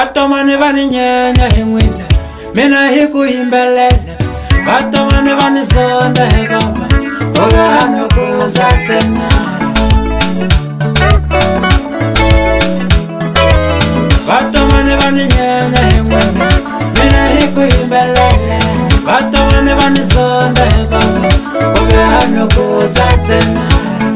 Vatomani vani nyenya himwina mina hiku himbelele Vatomani vani sonda hebamba Koga hano kuzatena Vatomani vani nyenya himwina mina hiku himbelele Vatomani vani sonda hebamba Koga hano kuzatena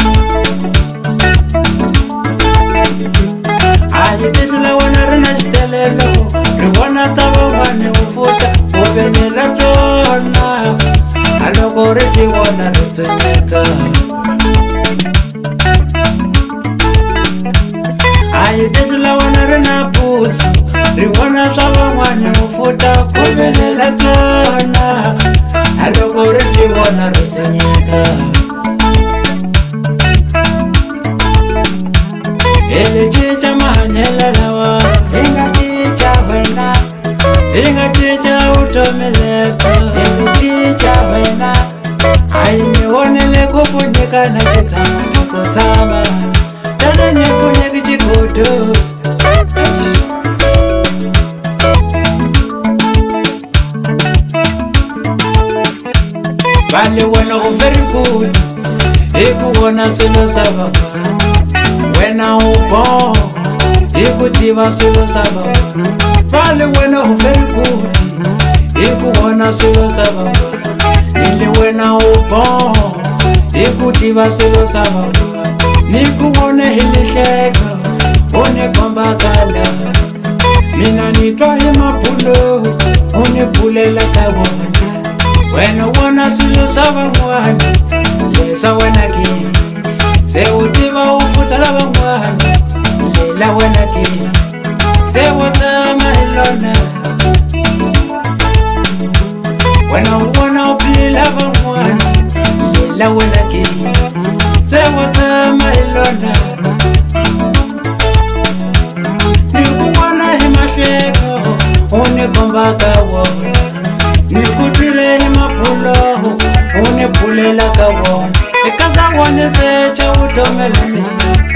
Ajititula wana rina jitelelo Riwana taba wane ufuta Ubenyela tona Aloko riti wana ristunyeka Ajititula wana rina pusi Riwana taba wane ufuta Ubenyela tona Aloko riti wana ristunyeka Ele chicha mahanyela lawa Inga chicha wena Inga chicha utomeleto Ele chicha wena Aini wonele kukunyeka na chitama Nikotama Dada nyekunyeki chikoto Bali wena very good Iku wana silo sababa Wena upo, iku diva silo sababa Pale wena very good, iku wana silo sababa Nili wena upo, iku diva silo sababa Niku wane hili sheka, one komba kala Mina nitwa hima pulo, one pule la kawana Wena wana silo sababa Lesa wena ki Se utiva ufuta la bangwana Lela wena ki Se watama ilona Wena uwana upili la bangwana Lela wena ki Se watama ilona Niku wana hima sheko Une komba kawana Niku twile hima pulo Une pule la kawana Ikaza wane secha udomele mina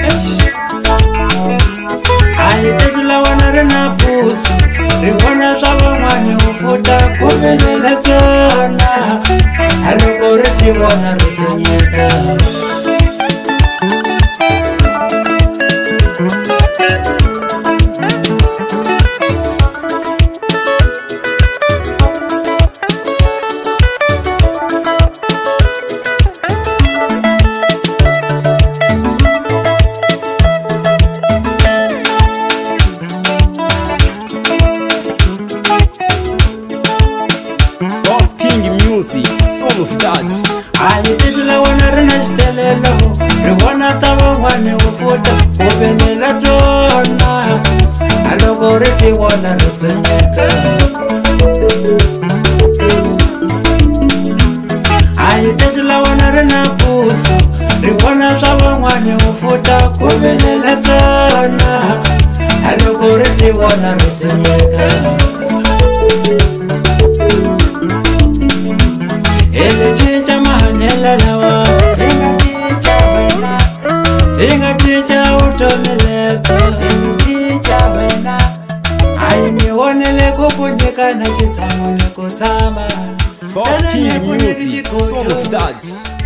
Ayitejula wana rina pusi Riwana shaba wane ufuta Kubelela zona Aloko resi wana risunyeka Soul of that. Ayititula wana rina jitelelo Riwana taba wane ufuta Ubenyela tona Aloko riti wana risunyeka Ayititula wana rina pusi Riwana taba wane ufuta Ubenyela tona Aloko riti wana risunyeka Ele chicha mahanyela lawa Inga chicha wena Inga chicha utomeleto Ele chicha wena Aini wonele kukunyeka na chitamu nikutama Boss King Music, Soul of that.